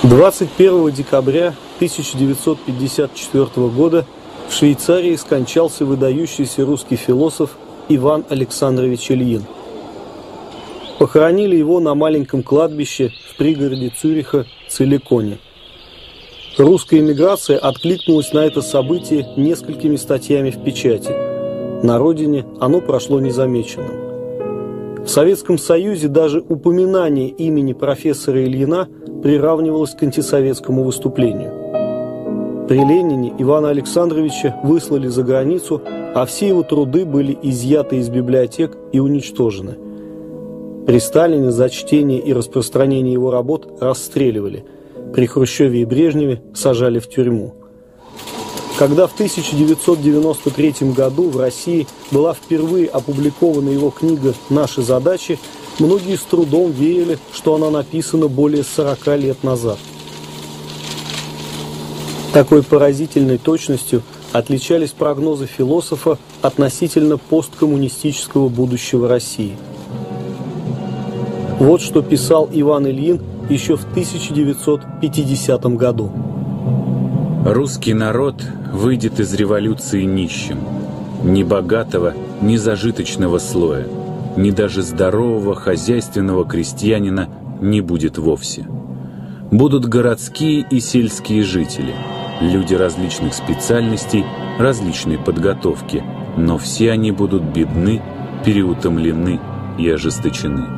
21 декабря 1954 года в Швейцарии скончался выдающийся русский философ Иван Александрович Ильин. Похоронили его на маленьком кладбище в пригороде Цюриха Целиконе. Русская эмиграция откликнулась на это событие несколькими статьями в печати. На родине оно прошло незамеченным. В Советском Союзе даже упоминание имени профессора Ильина приравнивалось к антисоветскому выступлению. При Ленине Ивана Александровича выслали за границу, а все его труды были изъяты из библиотек и уничтожены. При Сталине за чтение и распространение его работ расстреливали. При Хрущеве и Брежневе сажали в тюрьму. Когда в 1993 году в России была впервые опубликована его книга «Наши задачи», многие с трудом верили, что она написана более 40 лет назад. Такой поразительной точностью отличались прогнозы философа относительно посткоммунистического будущего России. Вот что писал Иван Ильин еще в 1950 году. «Русский народ выйдет из революции нищим. Ни богатого, ни зажиточного слоя, ни даже здорового хозяйственного крестьянина не будет вовсе. Будут городские и сельские жители, люди различных специальностей, различной подготовки, но все они будут бедны, переутомлены и ожесточены».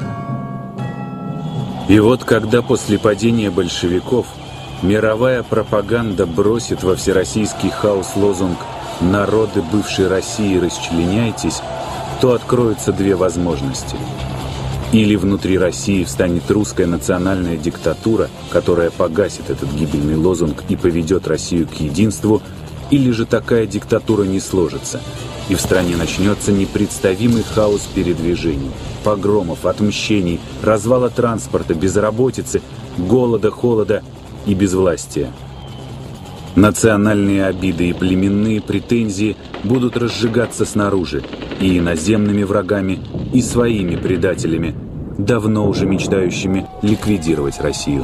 И вот когда после падения большевиков мировая пропаганда бросит во всероссийский хаос лозунг «Народы бывшей России, расчленяйтесь», то откроются две возможности. Или внутри России встанет русская национальная диктатура, которая погасит этот гибельный лозунг и поведет Россию к единству, или же такая диктатура не сложится, и в стране начнется непредставимый хаос передвижений, погромов, отмщений, развала транспорта, безработицы, голода, холода и безвластия. Национальные обиды и племенные претензии будут разжигаться снаружи и иноземными врагами, и своими предателями, давно уже мечтающими ликвидировать Россию.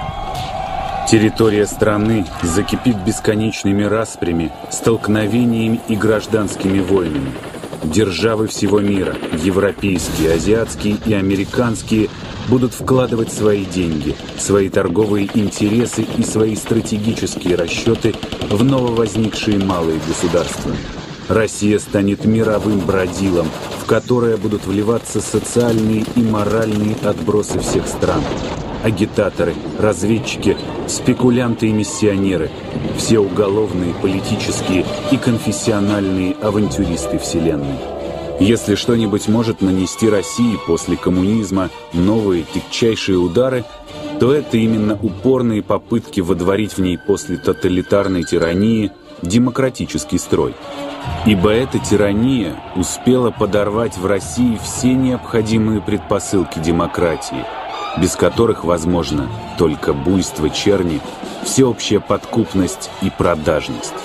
Территория страны закипит бесконечными распрями, столкновениями и гражданскими войнами. Державы всего мира, европейские, азиатские и американские, будут вкладывать свои деньги, свои торговые интересы и свои стратегические расчеты в нововозникшие малые государства. Россия станет мировым бродилом, в которое будут вливаться социальные и моральные отбросы всех стран. Агитаторы, разведчики, спекулянты и миссионеры, все уголовные, политические и конфессиональные авантюристы Вселенной. Если что-нибудь может нанести России после коммунизма новые тягчайшие удары, то это именно упорные попытки водворить в ней после тоталитарной тирании демократический строй. Ибо эта тирания успела подорвать в России все необходимые предпосылки демократии, без которых возможно только буйство черни, всеобщая подкупность и продажность.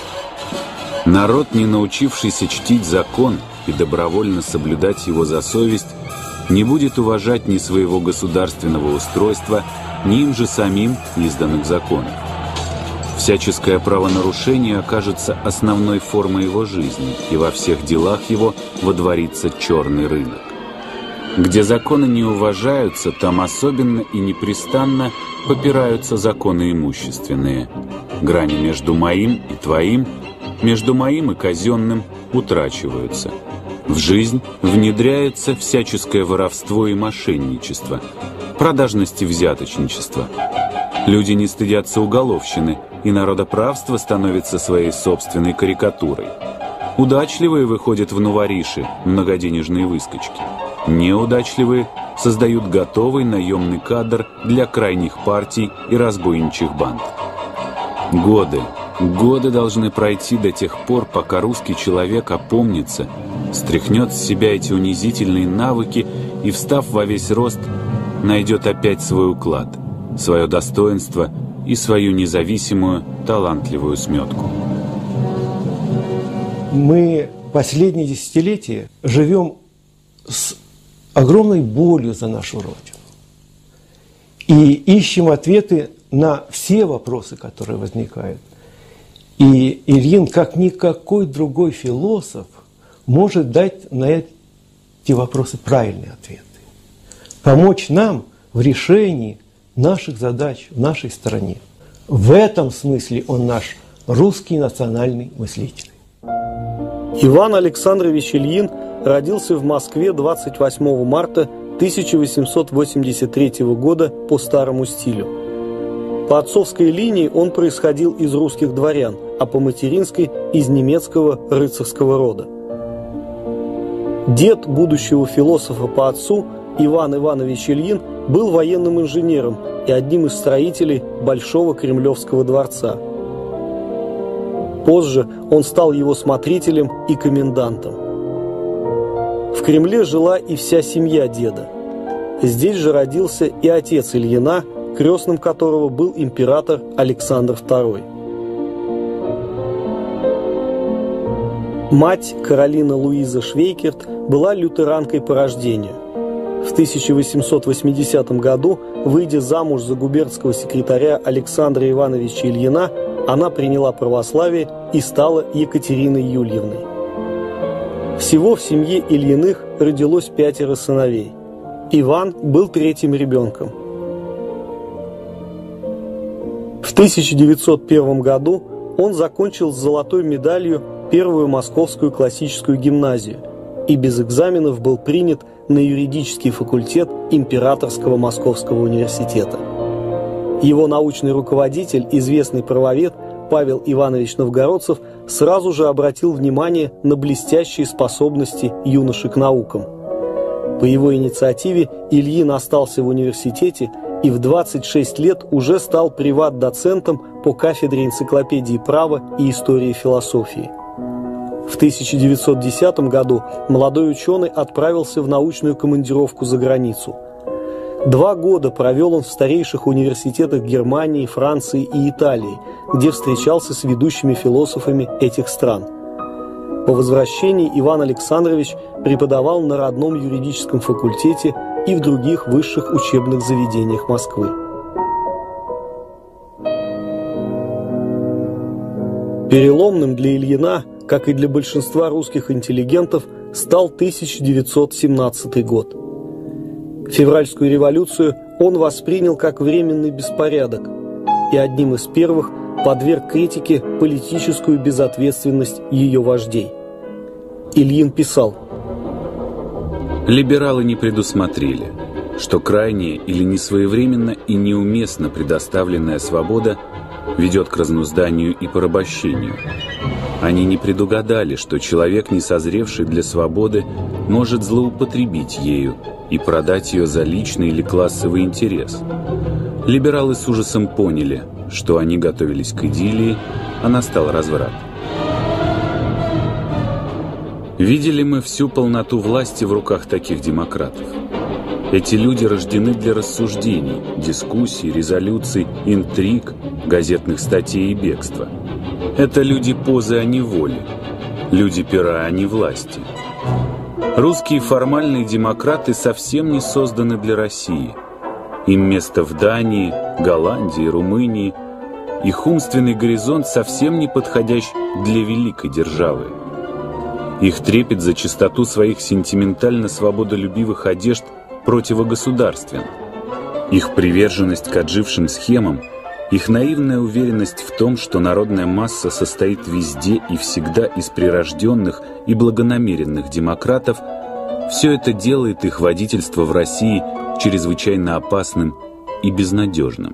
Народ, не научившийся чтить закон и добровольно соблюдать его за совесть, не будет уважать ни своего государственного устройства, ни им же самим изданных законов. Всяческое правонарушение окажется основной формой его жизни, и во всех делах его водворится черный рынок. Где законы не уважаются, там особенно и непрестанно попираются законы имущественные. Грани между моим и твоим, между моим и казенным утрачиваются. В жизнь внедряется всяческое воровство и мошенничество, продажность и взяточничество. Люди не стыдятся уголовщины, и народоправство становится своей собственной карикатурой. Удачливые выходят в новориши, многоденежные выскочки. Неудачливые создают готовый наемный кадр для крайних партий и разбойничьих банд. Годы должны пройти до тех пор, пока русский человек опомнится, стряхнет с себя эти унизительные навыки и, встав во весь рост, найдет опять свой уклад, свое достоинство и свою независимую, талантливую сметку. Мы последние десятилетия живем с огромной болью за нашу Родину и ищем ответы на все вопросы, которые возникают. И Ильин, как никакой другой философ, может дать на эти вопросы правильные ответы. Помочь нам в решении наших задач в нашей стране. В этом смысле он наш русский национальный мыслитель. Иван Александрович Ильин родился в Москве 28 марта 1883 года по старому стилю. По отцовской линии он происходил из русских дворян, а по материнской – из немецкого рыцарского рода. Дед будущего философа по отцу, Иван Иванович Ильин, был военным инженером и одним из строителей Большого Кремлевского дворца. Позже он стал его смотрителем и комендантом. В Кремле жила и вся семья деда. Здесь же родился и отец Ильина, крестным которого был император Александр II. Мать, Каролина Луиза Швейкерт, была лютеранкой по рождению. В 1880 году, выйдя замуж за губернского секретаря Александра Ивановича Ильина, она приняла православие и стала Екатериной Юльевной. Всего в семье Ильиных родилось 5 сыновей. Иван был 3-м ребенком. В 1901 году он закончил с золотой медалью Первую Московскую классическую гимназию и без экзаменов был принят на юридический факультет Императорского Московского университета. Его научный руководитель, известный правовед Павел Иванович Новгородцев, сразу же обратил внимание на блестящие способности юноши к наукам. По его инициативе Ильин остался в университете и в 26 лет уже стал приват-доцентом по кафедре энциклопедии права и истории философии. В 1910 году молодой ученый отправился в научную командировку за границу. 2 года провел он в старейших университетах Германии, Франции и Италии, где встречался с ведущими философами этих стран. По возвращении Иван Александрович преподавал на родном юридическом факультете и в других высших учебных заведениях Москвы. Переломным для Ильина, как и для большинства русских интеллигентов, стал 1917 год. Февральскую революцию он воспринял как временный беспорядок и одним из первых подверг критике политическую безответственность ее вождей. Ильин писал: «Либералы не предусмотрели, что крайняя или несвоевременно и неуместно предоставленная свобода ведет к разнузданию и порабощению. Они не предугадали, что человек, не созревший для свободы, может злоупотребить ею и продать ее за личный или классовый интерес. Либералы с ужасом поняли, что они готовились к идиллии, а настал разврат. Видели мы всю полноту власти в руках таких демократов. Эти люди рождены для рассуждений, дискуссий, резолюций, интриг, газетных статей и бегства. Это люди позы, а не воли, люди пера, а не власти. Русские формальные демократы совсем не созданы для России. Им место в Дании, Голландии, Румынии. Их умственный горизонт совсем не подходящ для великой державы. Их трепет за чистоту своих сентиментально-свободолюбивых одежд противогосударствен. Их приверженность к отжившим схемам, их наивная уверенность в том, что народная масса состоит везде и всегда из прирожденных и благонамеренных демократов, все это делает их водительство в России чрезвычайно опасным и безнадежным.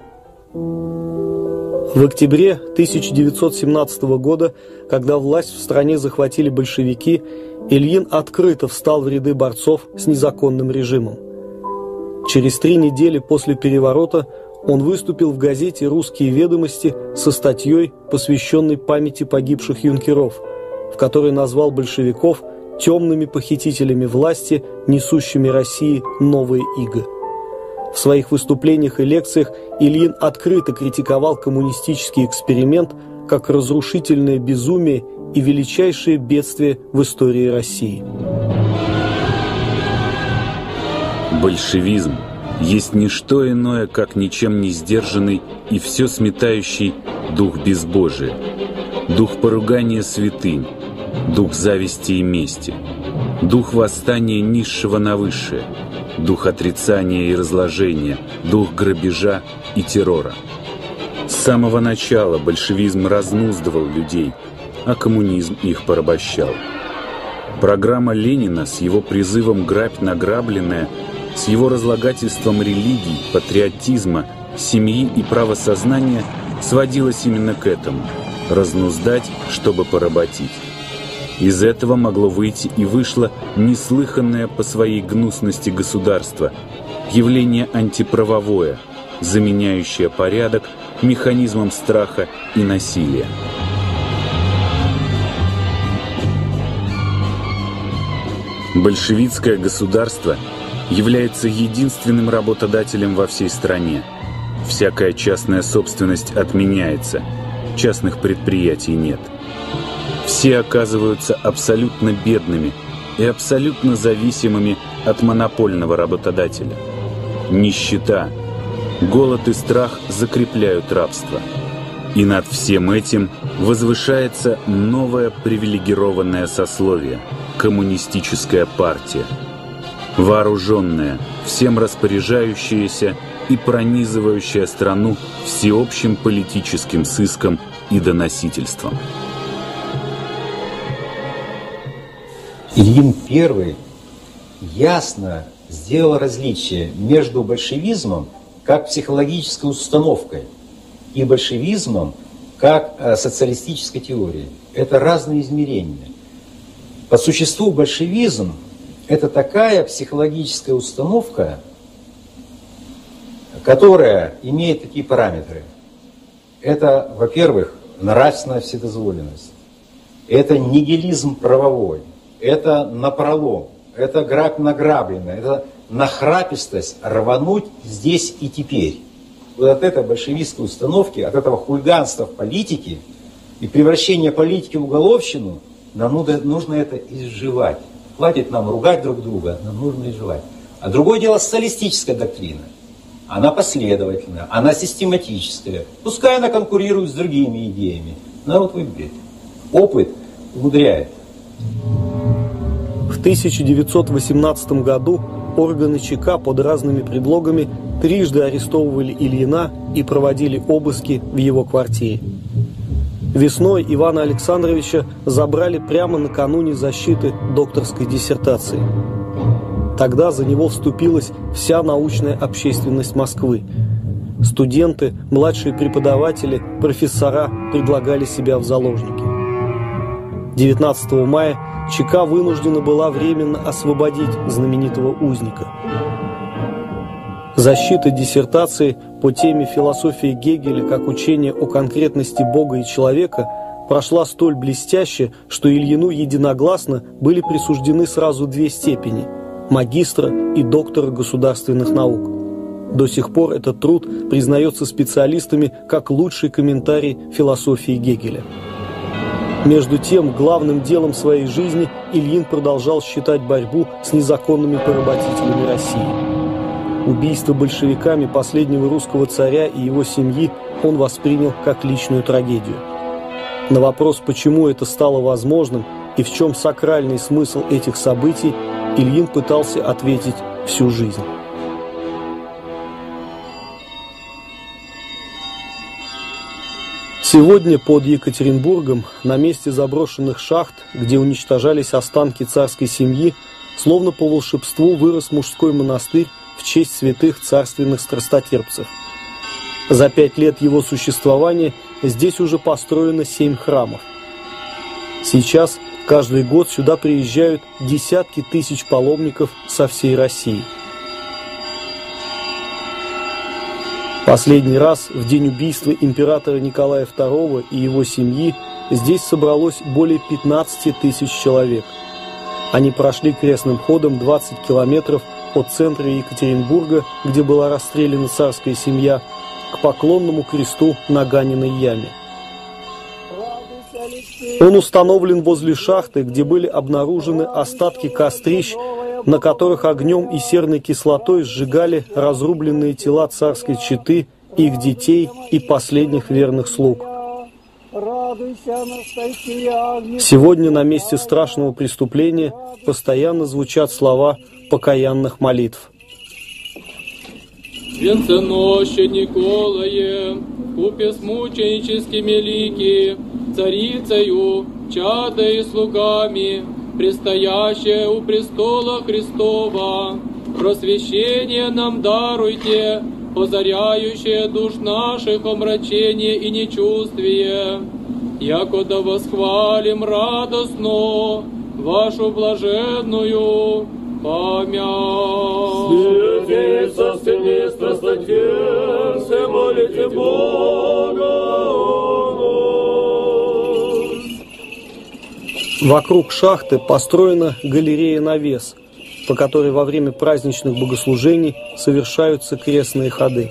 В октябре 1917 года, когда власть в стране захватили большевики, Ильин открыто встал в ряды борцов с незаконным режимом. Через 3 недели после переворота он выступил в газете «Русские ведомости» со статьей, посвященной памяти погибших юнкеров, в которой назвал большевиков темными похитителями власти, несущими России новые иго. В своих выступлениях и лекциях Ильин открыто критиковал коммунистический эксперимент как разрушительное безумие и величайшее бедствие в истории России. Большевизм есть не что иное, как ничем не сдержанный и все сметающий дух безбожия, дух поругания святынь, дух зависти и мести, дух восстания низшего на высшее, дух отрицания и разложения, дух грабежа и террора. С самого начала большевизм разнуздывал людей, а коммунизм их порабощал. Программа Ленина с его призывом «грабь награбленное», с его разлагательством религий, патриотизма, семьи и правосознания сводилась именно к этому – разнуздать, чтобы поработить. Из этого могло выйти и вышло неслыханное по своей гнусности государство, явление антиправовое, заменяющее порядок механизмом страха и насилия. Большевистское государство является единственным работодателем во всей стране. Всякая частная собственность отменяется, частных предприятий нет. Все оказываются абсолютно бедными и абсолютно зависимыми от монопольного работодателя. Нищета, голод и страх закрепляют рабство. И над всем этим возвышается новое привилегированное сословие – коммунистическая партия. Вооруженная, всем распоряжающаяся и пронизывающая страну всеобщим политическим сыском и доносительством. Ильин I ясно сделал различие между большевизмом как психологической установкой и большевизмом как социалистической теорией. Это разные измерения. По существу большевизм – это такая психологическая установка, которая имеет такие параметры. Это, во-первых, нравственная вседозволенность. Это нигилизм правовой. Это напролом. Это грабь награбленное. Это нахрапистость рвануть здесь и теперь. Вот от этой большевистской установки, от этого хулиганства в политике и превращения политики в уголовщину нам нужно это изживать. Хватит нам ругать друг друга, нам нужно изживать. А другое дело социалистическая доктрина. Она последовательная, она систематическая. Пускай она конкурирует с другими идеями. Народ выберет. Опыт умудряет. В 1918 году органы ЧК под разными предлогами трижды арестовывали Ильина и проводили обыски в его квартире. Весной Ивана Александровича забрали прямо накануне защиты докторской диссертации. Тогда за него вступилась вся научная общественность Москвы. Студенты, младшие преподаватели, профессора предлагали себя в заложники. 19 мая ЧК вынуждена была временно освободить знаменитого узника. Защита диссертации по теме философии Гегеля как учение о конкретности Бога и человека прошла столь блестяще, что Ильину единогласно были присуждены сразу 2 степени – магистра и доктора государственных наук. До сих пор этот труд признается специалистами как лучший комментарий философии Гегеля. Между тем, главным делом своей жизни Ильин продолжал считать борьбу с незаконными поработителями России. Убийство большевиками последнего русского царя и его семьи он воспринял как личную трагедию. На вопрос, почему это стало возможным и в чем сакральный смысл этих событий, Ильин пытался ответить всю жизнь. Сегодня под Екатеринбургом, на месте заброшенных шахт, где уничтожались останки царской семьи, словно по волшебству вырос мужской монастырь в честь святых царственных страстотерпцев. За 5 лет его существования здесь уже построено 7 храмов. Сейчас каждый год сюда приезжают десятки тысяч паломников со всей России. Последний раз в день убийства императора Николая II и его семьи здесь собралось более 15 тысяч человек. Они прошли крестным ходом 20 километров от центра Екатеринбурга, где была расстреляна царская семья, к поклонному кресту на Ганиной яме. Он установлен возле шахты, где были обнаружены остатки кострищ, на которых огнем и серной кислотой сжигали разрубленные тела царской четы, их детей и последних верных слуг. Сегодня на месте страшного преступления постоянно звучат слова покаянных молитв. Венценоще Николае, купе с мученическими лики, царицею, чадой и слугами, предстоящее у престола Христова, просвещение нам даруйте, озаряющее душ наших омрачение и нечувствие, якода восхвалим радостно вашу блаженную память. Святейся, синистра, статьерся, молите Бога. Вокруг шахты построена галерея-навес, по которой во время праздничных богослужений совершаются крестные ходы.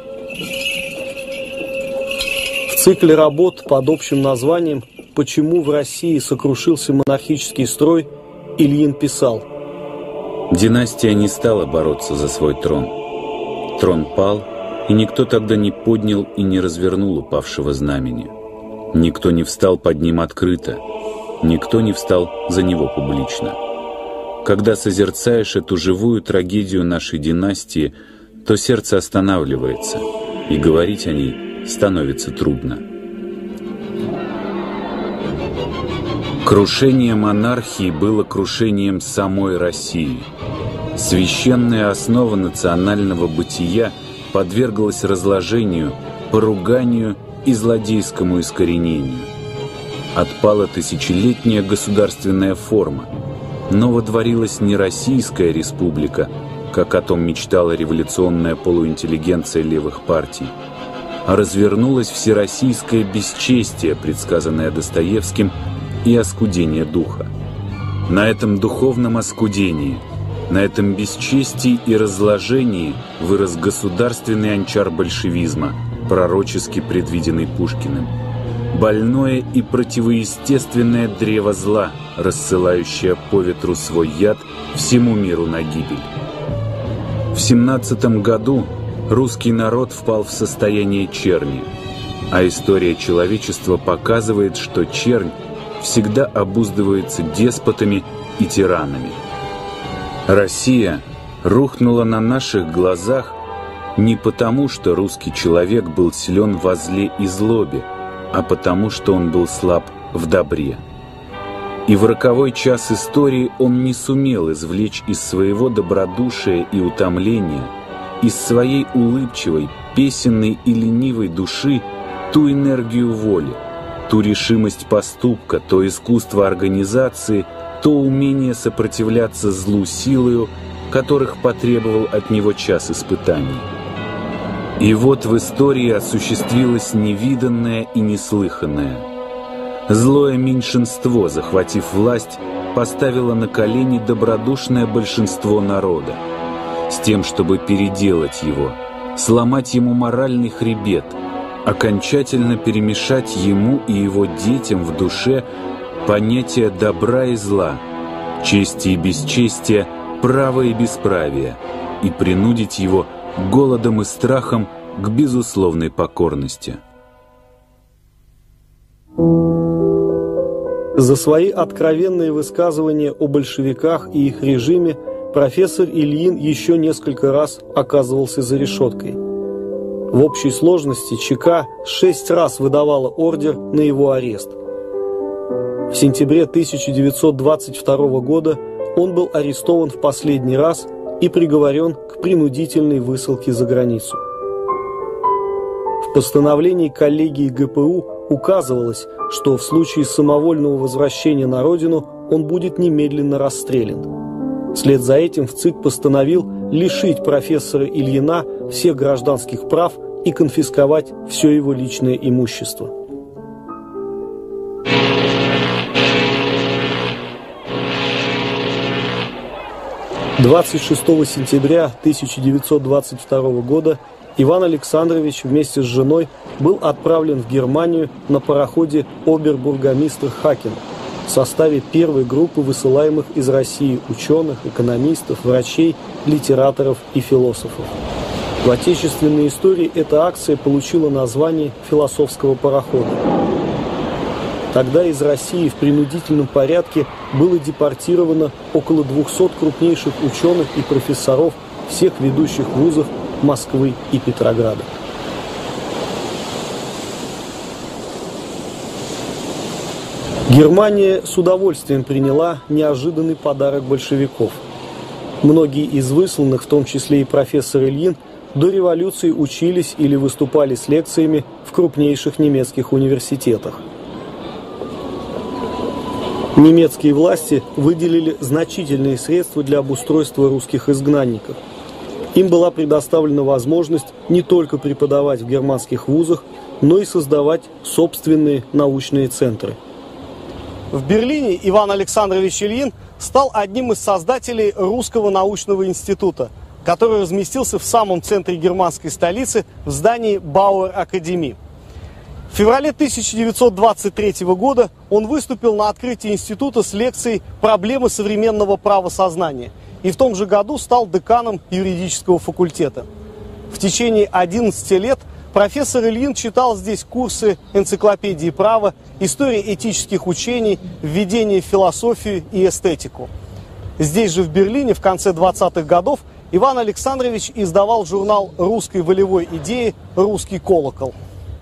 В цикле работ под общим названием «Почему в России сокрушился монархический строй» Ильин писал: «Династия не стала бороться за свой трон. Трон пал, и никто тогда не поднял и не развернул упавшего знамени. Никто не встал под ним открыто, никто не встал за него публично. Когда созерцаешь эту живую трагедию нашей династии, то сердце останавливается, и говорить о ней становится трудно». Крушение монархии было крушением самой России. Священная основа национального бытия подверглась разложению, поруганию и злодейскому искоренению. Отпала тысячелетняя государственная форма, но водворилась не Российская республика, как о том мечтала революционная полуинтеллигенция левых партий, а развернулось всероссийское бесчестие, предсказанное Достоевским, и оскудение духа. На этом духовном оскудении, на этом бесчестии и разложении вырос государственный анчар большевизма, пророчески предвиденный Пушкиным. Больное и противоестественное древо зла, рассылающее по ветру свой яд всему миру на гибель. В 17 году русский народ впал в состояние черни, а история человечества показывает, что чернь всегда обуздывается деспотами и тиранами. Россия рухнула на наших глазах не потому, что русский человек был силен во зле и злобе, а потому, что он был слаб в добре. И в роковой час истории он не сумел извлечь из своего добродушия и утомления, из своей улыбчивой, песенной и ленивой души ту энергию воли, ту решимость поступка, то искусство организации, то умение сопротивляться злу силою, которых потребовал от него час испытаний. И вот в истории осуществилось невиданное и неслыханное. Злое меньшинство, захватив власть, поставило на колени добродушное большинство народа, с тем, чтобы переделать его, сломать ему моральный хребет, окончательно перемешать ему и его детям в душе понятия добра и зла, чести и бесчестия, права и бесправия, и принудить его голодом и страхом к безусловной покорности. За свои откровенные высказывания о большевиках и их режиме профессор Ильин еще несколько раз оказывался за решеткой. В общей сложности ЧК 6 раз выдавала ордер на его арест. В сентябре 1922 года он был арестован в последний раз и приговорен к принудительной высылке за границу. В постановлении коллегии ГПУ указывалось, что в случае самовольного возвращения на родину он будет немедленно расстрелян. Вслед за этим в ЦИК постановил лишить профессора Ильина всех гражданских прав и конфисковать все его личное имущество. – 26 сентября 1922 года Иван Александрович вместе с женой был отправлен в Германию на пароходе обербургомистр Хакен в составе первой группы высылаемых из России ученых, экономистов, врачей, литераторов и философов. В отечественной истории эта акция получила название «Философского парохода». Тогда из России в принудительном порядке было депортировано около 200 крупнейших ученых и профессоров всех ведущих вузов Москвы и Петрограда. Германия с удовольствием приняла неожиданный подарок большевиков. Многие из высланных, в том числе и профессор Ильин, до революции учились или выступали с лекциями в крупнейших немецких университетах. Немецкие власти выделили значительные средства для обустройства русских изгнанников. Им была предоставлена возможность не только преподавать в германских вузах, но и создавать собственные научные центры. В Берлине Иван Александрович Ильин стал одним из создателей Русского научного института, который разместился в самом центре германской столицы в здании Бауэр-академии. В феврале 1923 года он выступил на открытии института с лекцией «Проблемы современного правосознания» и в том же году стал деканом юридического факультета. В течение 11 лет профессор Ильин читал здесь курсы энциклопедии права, истории этических учений, введение в философию и эстетику. Здесь же, в Берлине, в конце 20-х годов Иван Александрович издавал журнал русской волевой идеи «Русский колокол».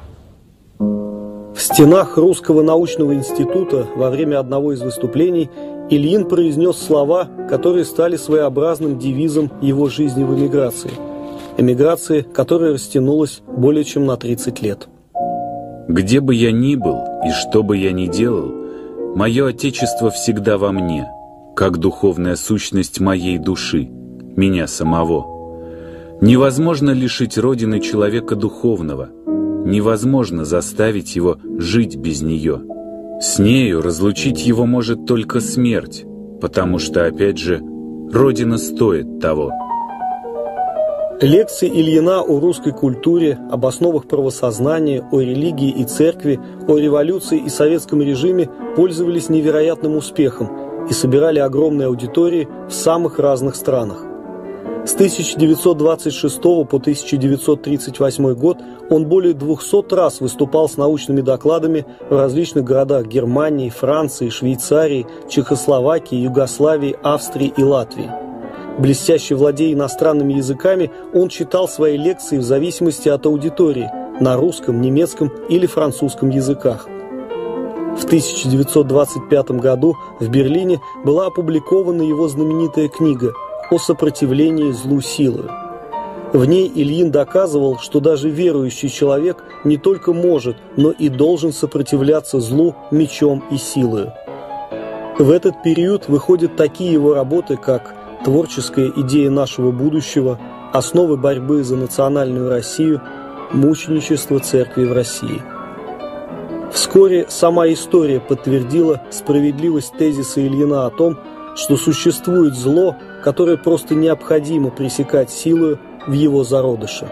В стенах Русского научного института во время одного из выступлений Ильин произнес слова, которые стали своеобразным девизом его жизни в эмиграции. Эмиграции, которая растянулась более чем на 30 лет. «Где бы я ни был и что бы я ни делал, мое Отечество всегда во мне, как духовная сущность моей души, меня самого. Невозможно лишить Родины человека духовного, невозможно заставить его жить без нее. С нею разлучить его может только смерть, потому что, опять же, Родина стоит того». Лекции Ильина о русской культуре, об основах правосознания, о религии и церкви, о революции и советском режиме пользовались невероятным успехом и собирали огромные аудитории в самых разных странах. С 1926 по 1938 год он более 200 раз выступал с научными докладами в различных городах Германии, Франции, Швейцарии, Чехословакии, Югославии, Австрии и Латвии. Блестяще владея иностранными языками, он читал свои лекции в зависимости от аудитории на русском, немецком или французском языках. В 1925 году в Берлине была опубликована его знаменитая книга «О сопротивлении злу силою». В ней Ильин доказывал, что даже верующий человек не только может, но и должен сопротивляться злу мечом и силою. В этот период выходят такие его работы, как «Творческая идея нашего будущего», «Основы борьбы за национальную Россию», «Мученичество церкви в России». Вскоре сама история подтвердила справедливость тезиса Ильина о том, что существует зло, которое просто необходимо пресекать силою в его зародыше.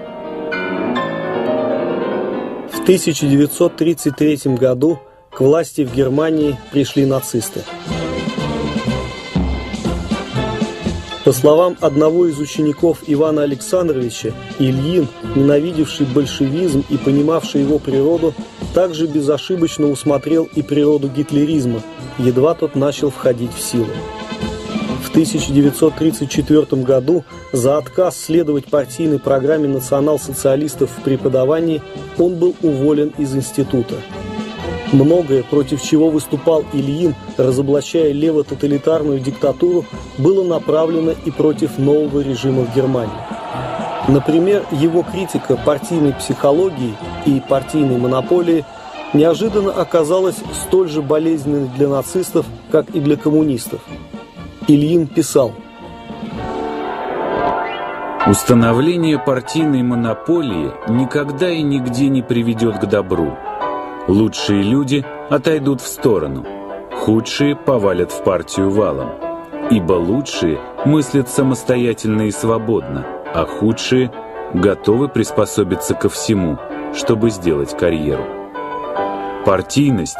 В 1933 году к власти в Германии пришли нацисты. По словам одного из учеников Ивана Александровича, Ильин, ненавидевший большевизм и понимавший его природу, также безошибочно усмотрел и природу гитлеризма, едва тот начал входить в силу. В 1934 году за отказ следовать партийной программе национал-социалистов в преподавании он был уволен из института. Многое, против чего выступал Ильин, разоблачая лево-тоталитарную диктатуру, было направлено и против нового режима в Германии. Например, его критика партийной психологии и партийной монополии неожиданно оказалась столь же болезненной для нацистов, как и для коммунистов. Ильин писал: «Установление партийной монополии никогда и нигде не приведет к добру. Лучшие люди отойдут в сторону, худшие повалят в партию валом, ибо лучшие мыслят самостоятельно и свободно, а худшие готовы приспособиться ко всему, чтобы сделать карьеру. Партийность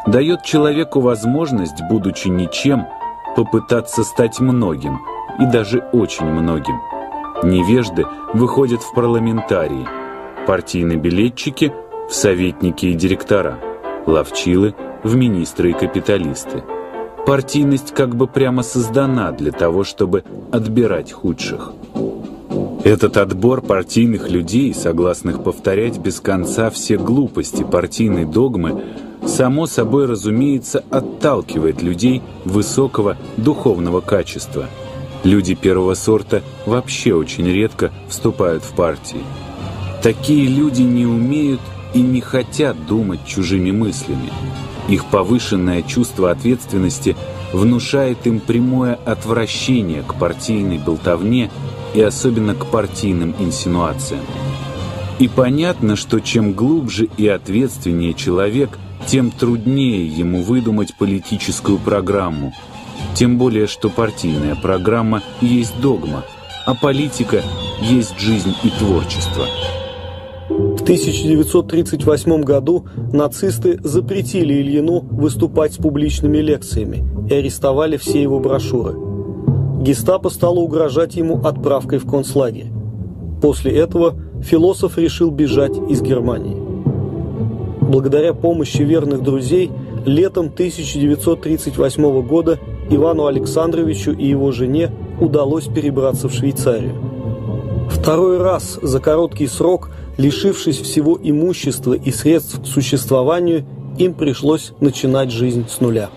дает человеку возможность, будучи ничем, попытаться стать многим, и даже очень многим. Невежды выходят в парламентарии, партийные билетчики – в советники и директора, ловчилы – в министры и капиталисты. Партийность как бы прямо создана для того, чтобы отбирать худших. Этот отбор партийных людей, согласных повторять без конца все глупости партийной догмы, само собой, разумеется, отталкивает людей высокого духовного качества. Люди первого сорта вообще очень редко вступают в партии. Такие люди не умеют и не хотят думать чужими мыслями. Их повышенное чувство ответственности внушает им прямое отвращение к партийной болтовне и особенно к партийным инсинуациям. И понятно, что чем глубже и ответственнее человек, тем труднее ему выдумать политическую программу. Тем более, что партийная программа есть догма, а политика есть жизнь и творчество. В 1938 году нацисты запретили Ильину выступать с публичными лекциями и арестовали все его брошюры. Гестапо стало угрожать ему отправкой в концлагерь. После этого философ решил бежать из Германии. Благодаря помощи верных друзей, летом 1938 года Ивану Александровичу и его жене удалось перебраться в Швейцарию. Второй раз за короткий срок, лишившись всего имущества и средств к существованию, им пришлось начинать жизнь с нуля.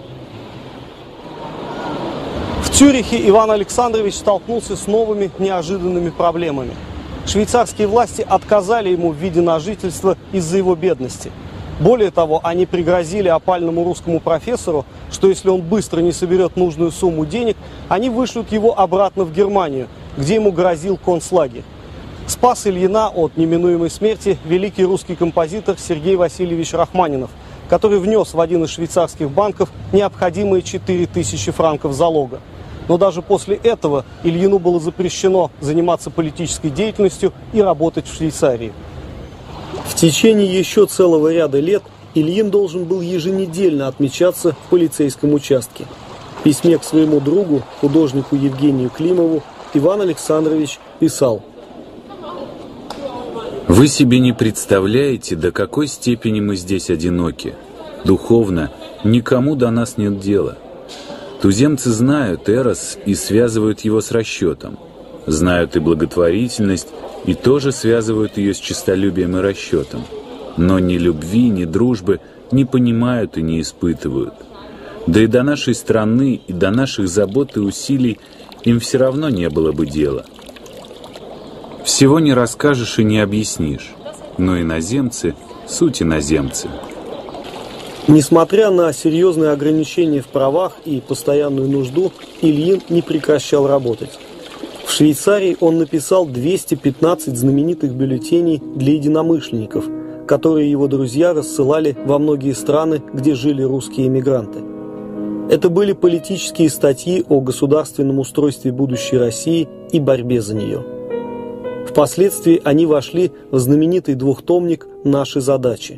В Цюрихе Иван Александрович столкнулся с новыми неожиданными проблемами. Швейцарские власти отказали ему в виде на жительство из-за его бедности. Более того, они пригрозили опальному русскому профессору, что если он быстро не соберет нужную сумму денег, они вышлют его обратно в Германию, где ему грозил концлагерь. Спас Ильина от неминуемой смерти великий русский композитор Сергей Васильевич Рахманинов, который внес в один из швейцарских банков необходимые 4000 франков залога. Но даже после этого Ильину было запрещено заниматься политической деятельностью и работать в Швейцарии. В течение еще целого ряда лет Ильин должен был еженедельно отмечаться в полицейском участке. В письме к своему другу, художнику Евгению Климову, Иван Александрович писал: «Вы себе не представляете, до какой степени мы здесь одиноки. Духовно никому до нас нет дела. Туземцы знают Эрос и связывают его с расчетом. Знают и благотворительность, и тоже связывают ее с честолюбием и расчетом. Но ни любви, ни дружбы не понимают и не испытывают. Да и до нашей страны, и до наших забот и усилий им все равно не было бы дела. Всего не расскажешь и не объяснишь, но иноземцы – суть иноземцы». Несмотря на серьезные ограничения в правах и постоянную нужду, Ильин не прекращал работать. В Швейцарии он написал 215 знаменитых бюллетеней для единомышленников, которые его друзья рассылали во многие страны, где жили русские эмигранты. Это были политические статьи о государственном устройстве будущей России и борьбе за нее. Впоследствии они вошли в знаменитый двухтомник «Наши задачи».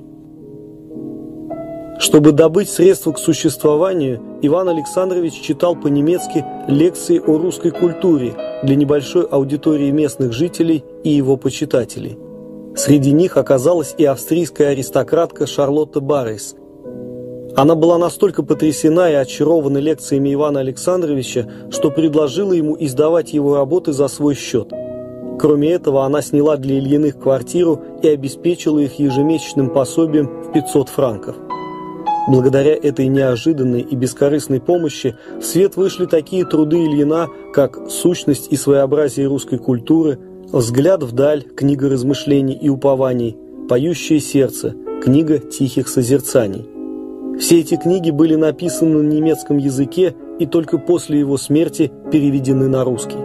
Чтобы добыть средства к существованию, Иван Александрович читал по-немецки лекции о русской культуре для небольшой аудитории местных жителей и его почитателей. Среди них оказалась и австрийская аристократка Шарлотта Баррес. Она была настолько потрясена и очарована лекциями Ивана Александровича, что предложила ему издавать его работы за свой счет. Кроме этого, она сняла для Ильиных квартиру и обеспечила их ежемесячным пособием в 500 франков. Благодаря этой неожиданной и бескорыстной помощи в свет вышли такие труды Ильина, как «Сущность и своеобразие русской культуры», «Взгляд вдаль», книга размышлений и упований, «Поющее сердце», книга тихих созерцаний. Все эти книги были написаны на немецком языке и только после его смерти переведены на русский.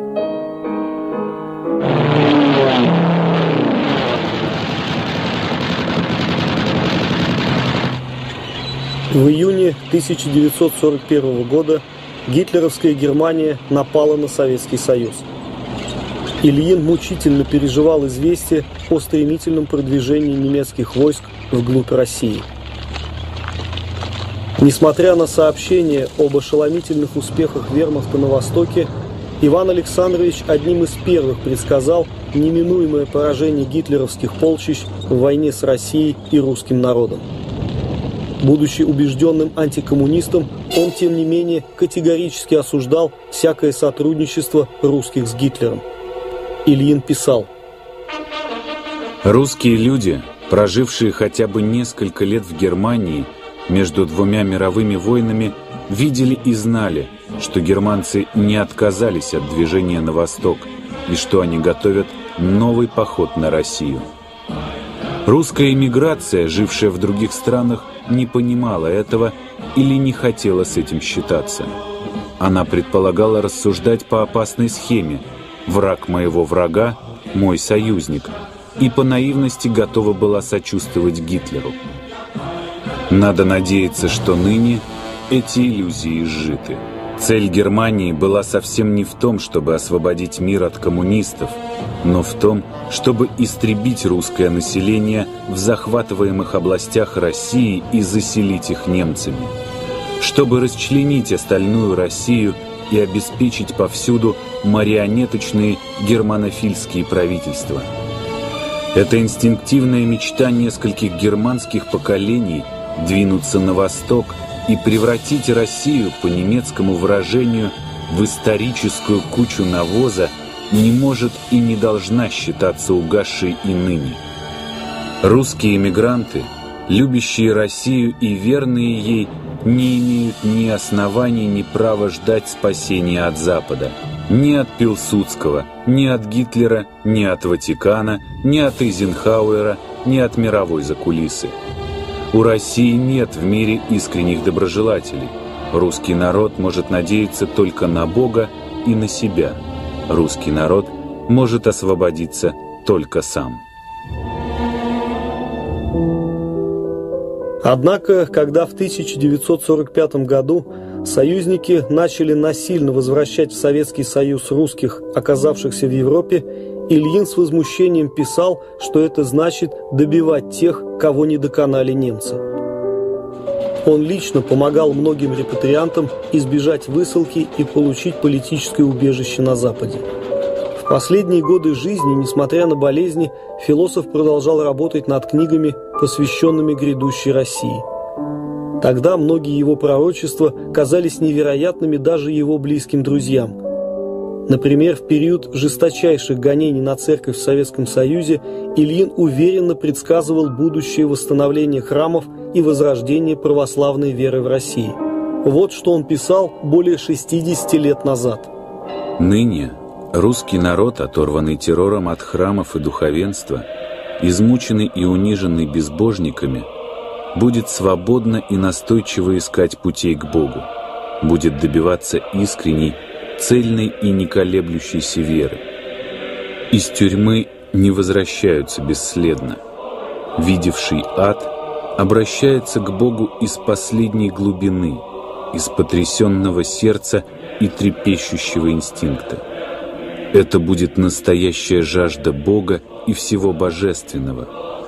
В июне 1941 года гитлеровская Германия напала на Советский Союз. Ильин мучительно переживал известие о стремительном продвижении немецких войск вглубь России. Несмотря на сообщения об ошеломительных успехах вермахта на Востоке, Иван Александрович одним из первых предсказал неминуемое поражение гитлеровских полчищ в войне с Россией и русским народом. Будучи убежденным антикоммунистом, он, тем не менее, категорически осуждал всякое сотрудничество русских с Гитлером. Ильин писал: «Русские люди, прожившие хотя бы несколько лет в Германии между двумя мировыми войнами, видели и знали, что германцы не отказались от движения на восток и что они готовят новый поход на Россию. Русская эмиграция, жившая в других странах, не понимала этого или не хотела с этим считаться. Она предполагала рассуждать по опасной схеме «враг моего врага – мой союзник», и по наивности готова была сочувствовать Гитлеру. Надо надеяться, что ныне эти иллюзии изжиты. Цель Германии была совсем не в том, чтобы освободить мир от коммунистов, но в том, чтобы истребить русское население в захватываемых областях России и заселить их немцами, чтобы расчленить остальную Россию и обеспечить повсюду марионеточные германофильские правительства. Это инстинктивная мечта нескольких германских поколений двинуться на восток и превратить Россию, по немецкому выражению, в историческую кучу навоза, не может и не должна считаться угасшей и ныне. Русские эмигранты, любящие Россию и верные ей, не имеют ни оснований, ни права ждать спасения от Запада. Ни от Пилсудского, ни от Гитлера, ни от Ватикана, ни от Эйзенхауэра, ни от мировой закулисы. У России нет в мире искренних доброжелателей. Русский народ может надеяться только на Бога и на себя. Русский народ может освободиться только сам. Однако, когда в 1945 году союзники начали насильно возвращать в Советский Союз русских, оказавшихся в Европе, Ильин с возмущением писал, что это значит добивать тех, кого не доконали немцы. Он лично помогал многим репатриантам избежать высылки и получить политическое убежище на Западе. В последние годы жизни, несмотря на болезни, философ продолжал работать над книгами, посвященными грядущей России. Тогда многие его пророчества казались невероятными даже его близким друзьям. Например, в период жесточайших гонений на церковь в Советском Союзе Ильин уверенно предсказывал будущее восстановление храмов и возрождение православной веры в России. Вот что он писал более 60 лет назад. «Ныне русский народ, оторванный террором от храмов и духовенства, измученный и униженный безбожниками, будет свободно и настойчиво искать путей к Богу, будет добиваться искренней, цельной и неколеблющейся веры. Из тюрьмы не возвращаются бесследно. Видевший ад обращается к Богу из последней глубины, из потрясенного сердца и трепещущего инстинкта. Это будет настоящая жажда Бога и всего божественного.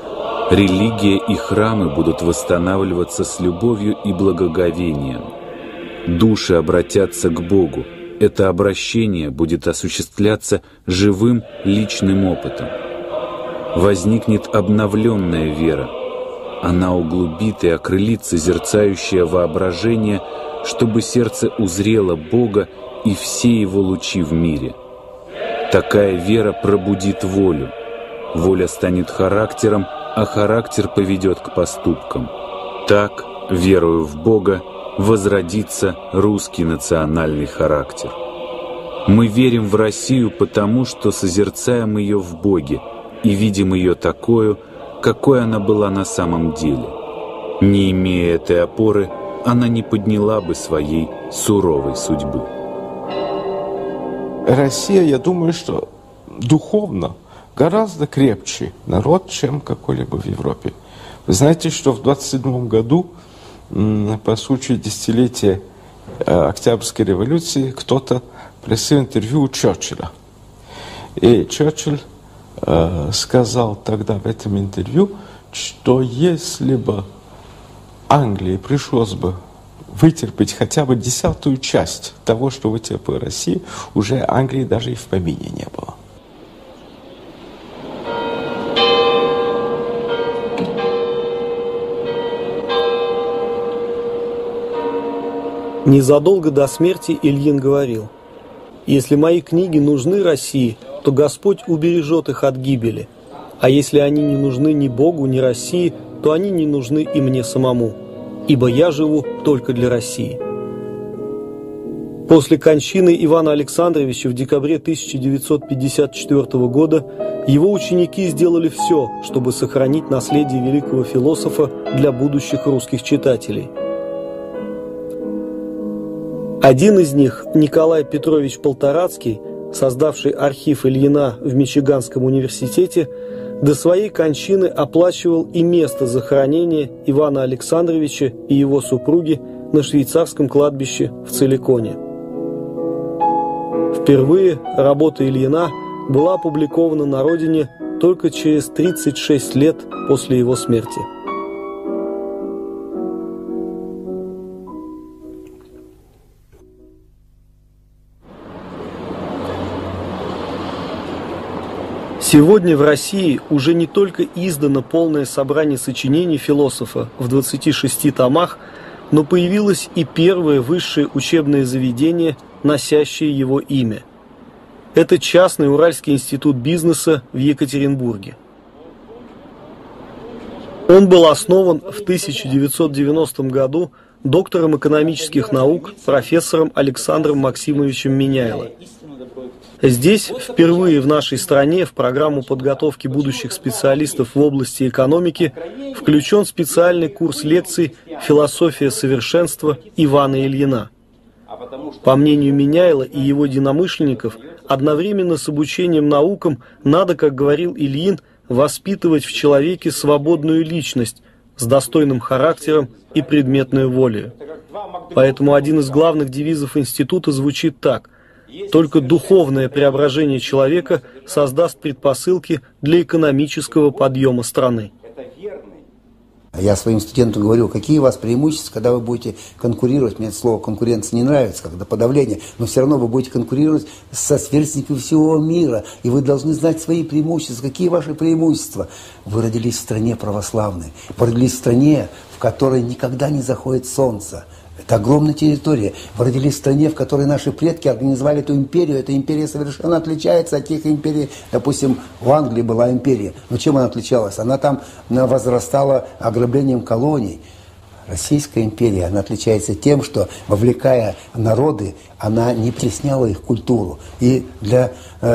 Религия и храмы будут восстанавливаться с любовью и благоговением. Души обратятся к Богу. Это обращение будет осуществляться живым личным опытом. Возникнет обновленная вера. Она углубит и окрылит созерцающее воображение, чтобы сердце узрело Бога и все Его лучи в мире. Такая вера пробудит волю. Воля станет характером, а характер поведет к поступкам. Так, веруя в Бога, возродится русский национальный характер. Мы верим в Россию потому, что созерцаем ее в Боге и видим ее такою, какой она была на самом деле. Не имея этой опоры, она не подняла бы своей суровой судьбы. Россия, я думаю, что духовно гораздо крепче народ, чем какой-либо в Европе. Вы знаете, что в 1927 году, по случаю десятилетия Октябрьской революции, кто-то просил интервью у Черчилля. И Черчилль сказал тогда в этом интервью, что если бы Англии пришлось бы вытерпеть хотя бы 10-ую часть того, что вытерпела Россия, уже Англии даже и в помине не было. Незадолго до смерти Ильин говорил: «Если мои книги нужны России, то Господь убережет их от гибели, а если они не нужны ни Богу, ни России, то они не нужны и мне самому, ибо я живу только для России». После кончины Ивана Александровича в декабре 1954 года его ученики сделали все, чтобы сохранить наследие великого философа для будущих русских читателей. Один из них, Николай Петрович Полторацкий, создавший архив Ильина в Мичиганском университете, до своей кончины оплачивал и место захоронения Ивана Александровича и его супруги на швейцарском кладбище в Целиконе. Впервые работа Ильина была опубликована на родине только через 36 лет после его смерти. Сегодня в России уже не только издано полное собрание сочинений философа в 26 томах, но появилось и первое высшее учебное заведение, носящее его имя. Это частный Уральский институт бизнеса в Екатеринбурге. Он был основан в 1990 году доктором экономических наук профессором Александром Максимовичем Меняйло. Здесь впервые в нашей стране в программу подготовки будущих специалистов в области экономики включен специальный курс лекций «Философия совершенства» Ивана Ильина. По мнению Меняйло и его единомышленников, одновременно с обучением наукам надо, как говорил Ильин, воспитывать в человеке свободную личность с достойным характером и предметной волей. Поэтому один из главных девизов института звучит так: «Только духовное преображение человека создаст предпосылки для экономического подъема страны». Я своим студентам говорю, какие у вас преимущества, когда вы будете конкурировать. Мне это слово конкуренция не нравится, когда подавление, но все равно вы будете конкурировать со сверстниками всего мира, и вы должны знать свои преимущества. Какие ваши преимущества? Вы родились в стране православной, вы родились в стране, в которой никогда не заходит солнце. Это огромная территория. Вы родились в стране, в которой наши предки организовали эту империю. Эта империя совершенно отличается от тех империй. Допустим, в Англии была империя. Но чем она отличалась? Она там возрастала ограблением колоний. Российская империя, она отличается тем, что, вовлекая народы, она не притесняла их культуру. И для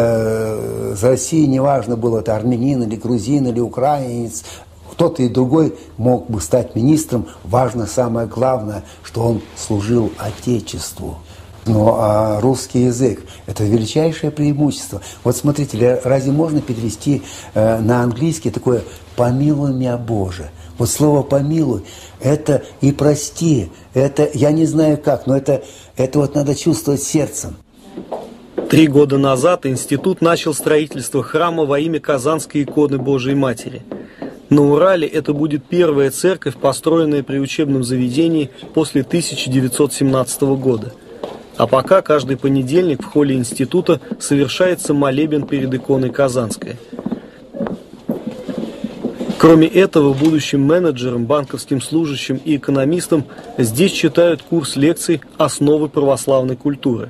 России не важно было, это армянин или грузин или украинец. Кто-то и другой мог бы стать министром. Важно самое главное, что он служил Отечеству. Ну а русский язык – это величайшее преимущество. Вот смотрите, разве можно перевести на английский такое «помилуй меня, Боже»? Вот слово «помилуй» – это и «прости», это я не знаю как, но это вот надо чувствовать сердцем. 3 года назад институт начал строительство храма во имя Казанской иконы Божией Матери. На Урале это будет первая церковь, построенная при учебном заведении после 1917 года. А пока каждый понедельник в холле института совершается молебен перед иконой Казанской. Кроме этого, будущим менеджерам, банковским служащим и экономистам здесь читают курс лекций «Основы православной культуры».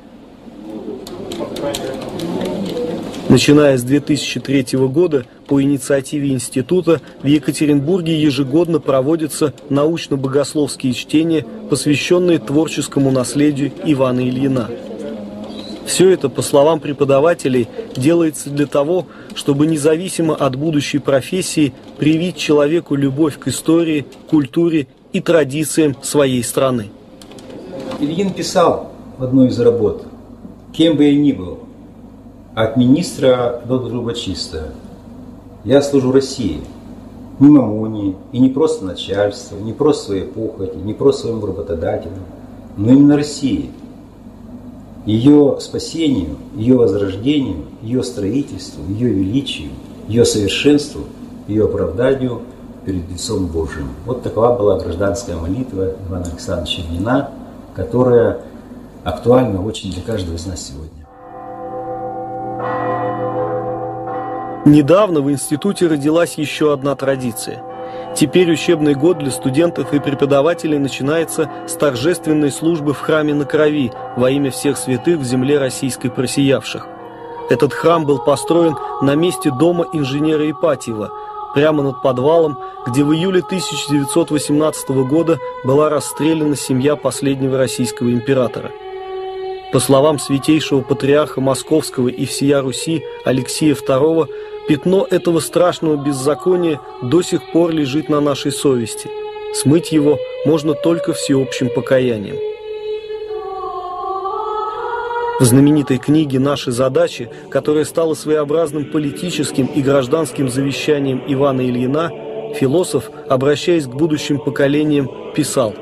Начиная с 2003 года, по инициативе института в Екатеринбурге ежегодно проводятся научно-богословские чтения, посвященные творческому наследию Ивана Ильина. Все это, по словам преподавателей, делается для того, чтобы независимо от будущей профессии привить человеку любовь к истории, культуре и традициям своей страны. Ильин писал в одной из работ: «Кем бы я ни был, от министра до трубочиста, я служу России, не мамоне, и не просто начальству, не просто своей похоти, не просто своему работодателю, но именно России, ее спасению, ее возрождению, ее строительству, ее величию, ее совершенству, ее оправданию перед лицом Божьим. Вот такова была гражданская молитва Ивана Александровича Ильина, которая актуальна очень для каждого из нас сегодня. Недавно в институте родилась еще одна традиция. Теперь учебный год для студентов и преподавателей начинается с торжественной службы в храме на Крови во имя всех святых в земле российской просиявших. Этот храм был построен на месте дома инженера Ипатьева, прямо над подвалом, где в июле 1918 года была расстреляна семья последнего российского императора. По словам святейшего патриарха Московского и всея Руси Алексия II, пятно этого страшного беззакония до сих пор лежит на нашей совести. Смыть его можно только всеобщим покаянием. В знаменитой книге «Наши задачи», которая стала своеобразным политическим и гражданским завещанием Ивана Ильина, философ, обращаясь к будущим поколениям, писал: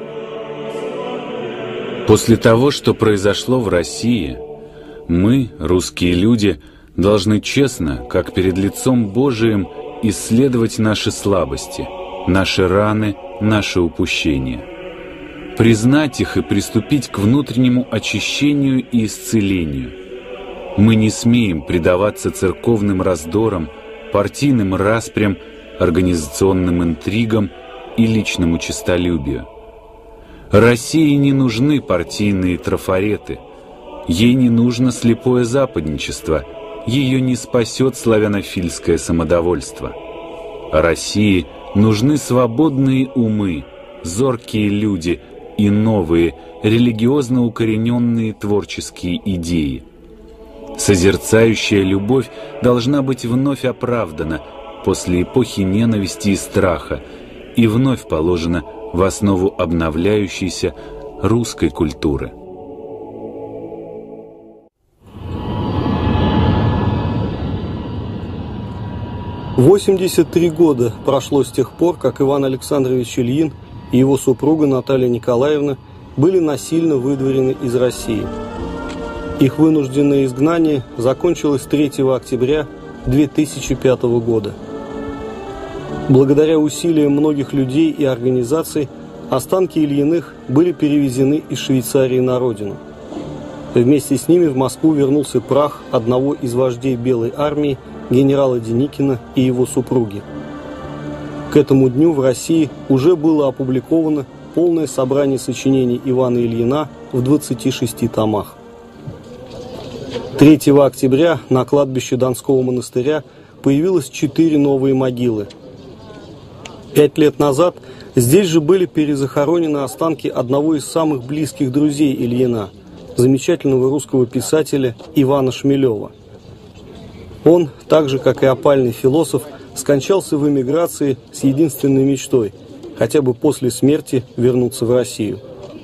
«После того, что произошло в России, мы, русские люди, должны честно, как перед лицом Божиим, исследовать наши слабости, наши раны, наши упущения, признать их и приступить к внутреннему очищению и исцелению. Мы не смеем предаваться церковным раздорам, партийным распрям, организационным интригам и личному честолюбию. России не нужны партийные трафареты, ей не нужно слепое западничество, ее не спасет славянофильское самодовольство. России нужны свободные умы, зоркие люди и новые, религиозно укорененные творческие идеи. Созерцающая любовь должна быть вновь оправдана после эпохи ненависти и страха и вновь положена в основу обновляющейся русской культуры. «83 года прошло с тех пор, как Иван Александрович Ильин и его супруга Наталья Николаевна были насильно выдворены из России. Их вынужденное изгнание закончилось 3 октября 2005 года. Благодаря усилиям многих людей и организаций останки Ильиных были перевезены из Швейцарии на родину. Вместе с ними в Москву вернулся прах одного из вождей Белой армии, генерала Деникина, и его супруги. К этому дню в России уже было опубликовано полное собрание сочинений Ивана Ильина в 26 томах. 3 октября на кладбище Донского монастыря появилось 4 новые могилы. 5 лет назад здесь же были перезахоронены останки одного из самых близких друзей Ильина, замечательного русского писателя Ивана Шмелева. Он, так же как и опальный философ, скончался в эмиграции с единственной мечтой – хотя бы после смерти вернуться в Россию.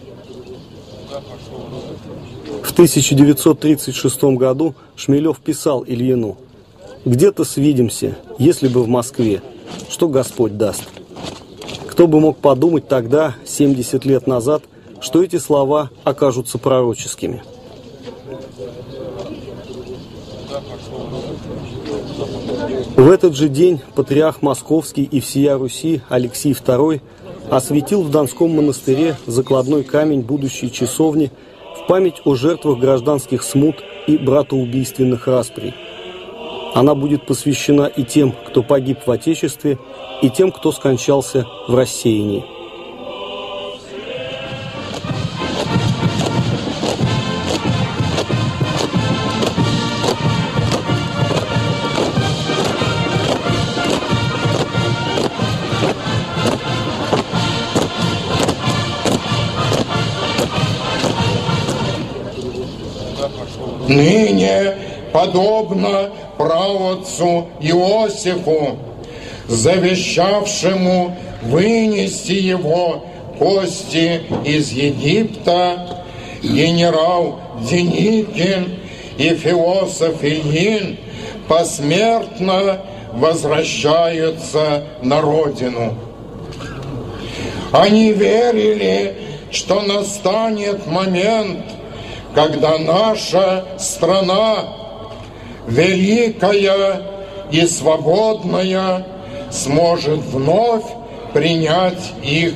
В 1936 году Шмелев писал Ильину: «Где-то свидимся, если бы в Москве, что Господь даст». Кто бы мог подумать тогда, 70 лет назад, что эти слова окажутся пророческими. В этот же день патриарх Московский и всея Руси Алексий II осветил в Донском монастыре закладной камень будущей часовни в память о жертвах гражданских смут и братоубийственных расприй. Она будет посвящена и тем, кто погиб в Отечестве, и тем, кто скончался в рассеянии. Ныне, подобно праотцу Иосифу, завещавшему вынести его кости из Египта, генерал Деникин и философ Ильин посмертно возвращаются на родину. Они верили, что настанет момент, когда наша страна, великая и свободная, сможет вновь принять их.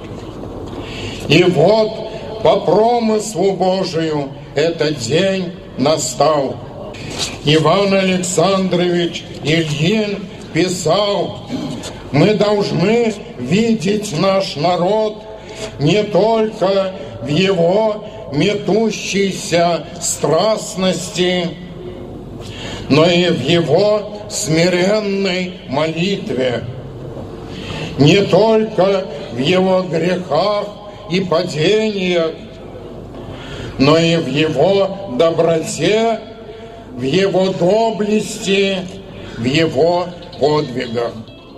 И вот по промыслу Божию этот день настал. Иван Александрович Ильин писал: «Мы должны видеть наш народ не только в его метущейся страстности, но и в его смиренной молитве, не только в его грехах и падениях, но и в его доброте, в его доблести, в его подвигах».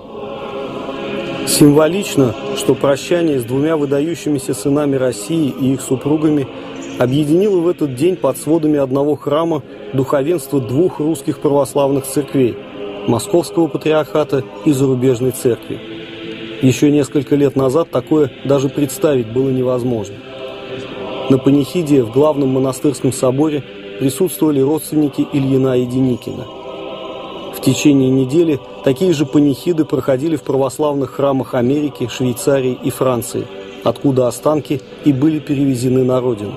Символично, что прощание с двумя выдающимися сынами России и их супругами объединило в этот день под сводами одного храма духовенство двух русских православных церквей – Московского патриархата и Зарубежной церкви. Еще несколько лет назад такое даже представить было невозможно. На панихиде в главном монастырском соборе присутствовали родственники Ильина и Деникина. В течение недели такие же панихиды проходили в православных храмах Америки, Швейцарии и Франции, откуда останки и были перевезены на родину.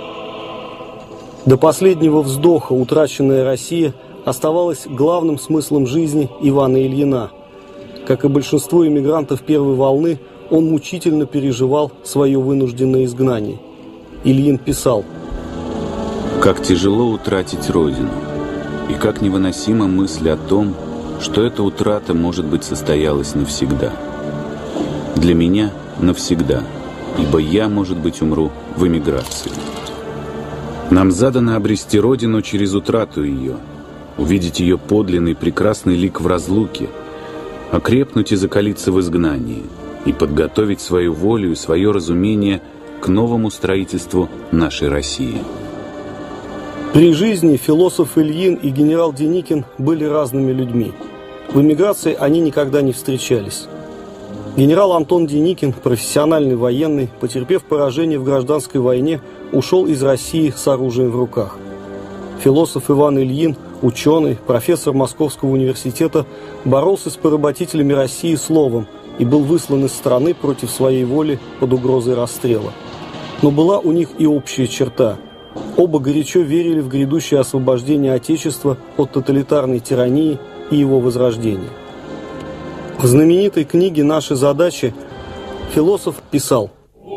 До последнего вздоха утраченная Россия оставалась главным смыслом жизни Ивана Ильина. Как и большинство эмигрантов первой волны, он мучительно переживал свое вынужденное изгнание. Ильин писал: «Как тяжело утратить родину, и как невыносима мысль о том, что эта утрата, может быть, состоялась навсегда. Для меня навсегда, ибо я, может быть, умру в эмиграции. Нам задано обрести родину через утрату ее, увидеть ее подлинный прекрасный лик в разлуке, окрепнуть и закалиться в изгнании, и подготовить свою волю и свое разумение к новому строительству нашей России». При жизни философ Ильин и генерал Деникин были разными людьми. В эмиграции они никогда не встречались. Генерал Антон Деникин, профессиональный военный, потерпев поражение в гражданской войне, ушел из России с оружием в руках. Философ Иван Ильин, ученый, профессор Московского университета, боролся с поработителями России словом и был выслан из страны против своей воли под угрозой расстрела. Но была у них и общая черта. Оба горячо верили в грядущее освобождение Отечества от тоталитарной тирании и его возрождение. В знаменитой книге «Наши задачи» философ писал: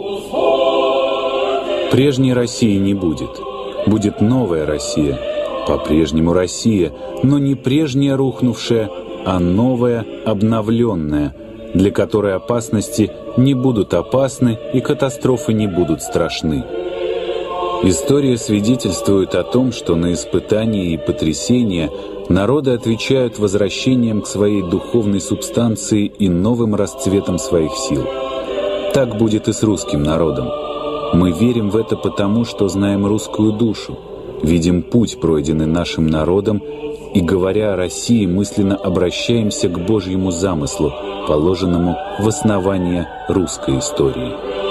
«Прежней России не будет. Будет новая Россия. По-прежнему Россия, но не прежняя рухнувшая, а новая, обновленная, для которой опасности не будут опасны и катастрофы не будут страшны. История свидетельствует о том, что на испытания и потрясения народы отвечают возвращением к своей духовной субстанции и новым расцветом своих сил. Так будет и с русским народом. Мы верим в это потому, что знаем русскую душу, видим путь, пройденный нашим народом, и, говоря о России, мысленно обращаемся к Божьему замыслу, положенному в основание русской истории».